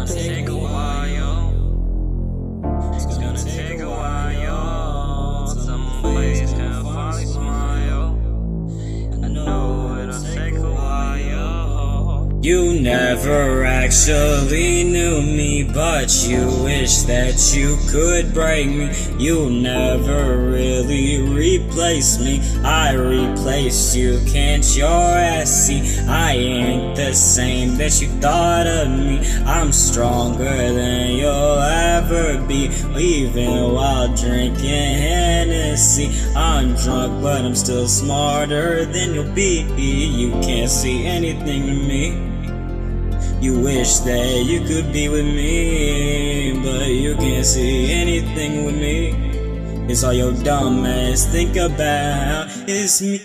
take a while, yo. It's gonna take a while, yo. Somebody's gonna finally smile. I know it'll take a while, yo. You never actually knew me, but you wish that you could break me. You never really replaced me. I replaced you, can't your ass see? I ain't the same that you thought of me. I'm stronger than you'll ever be, even while drinking Hennessy. I'm drunk, but I'm still smarter than you'll be. You can't see anything to me. You wish that you could be with me, but you can't see anything with me. It's all your dumb ass think about is me.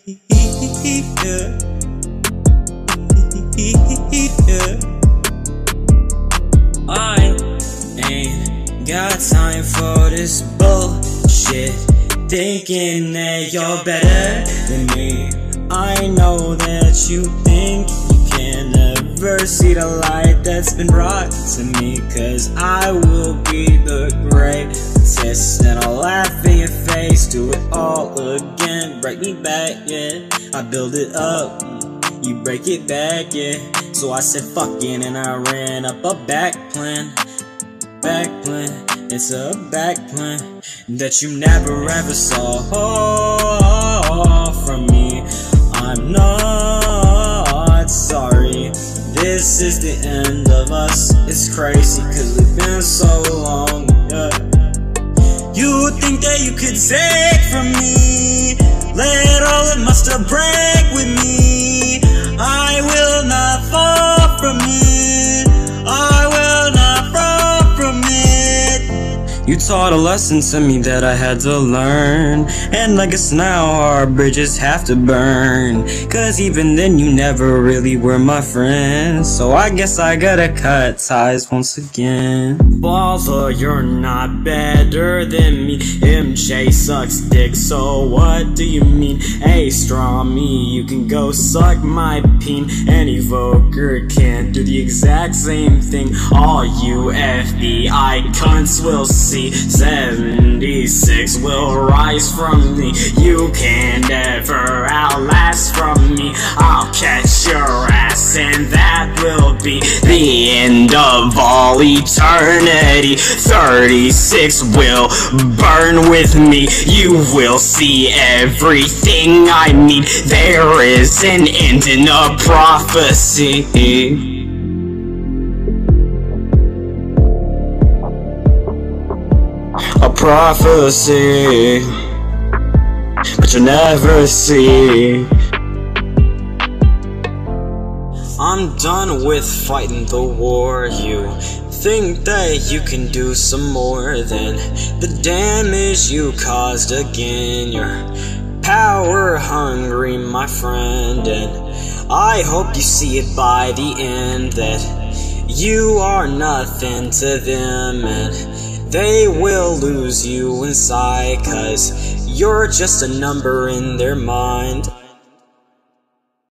I ain't got time for this bullshit, thinking that you're better than me. I know that you think you can never see the light that's been brought to me, 'cause I will be the greatest, and I'll laugh in your face, do it all again. Break me back, yeah, I build it up, you break it back, yeah. So I said fuck it, and I ran up a back plan. It's a back plan that you never ever saw from me. I'm not sorry, this is the end of us. It's crazy, 'cause we've been so long, yeah. You think that you could take from me, let all of my stuff break with me. I will not fall from it, I will not fall from it. You taught a lesson to me that I had to learn, and I guess now our bridges have to burn, 'cause even then you never really were my friend. So I guess I gotta cut ties once again. Baller, you're not better than me. MJ sucks dick, so what do you mean? Hey, straw me, you can go suck my peen. Any Evoker can do the exact same thing. All you FBI cunts will see. 76 will rise from me. You can never outlast from me. I'll catch your ass, and that will be the end of all eternity. 36 will burn with me. You will see everything I mean. There is an end in a prophecy. A prophecy, but you'll never see. I'm done with fighting the war. You think that you can do some more than the damage you caused again. You're power hungry, my friend, and I hope you see it by the end that you are nothing to them, and they will lose you inside, 'cause you're just a number in their mind.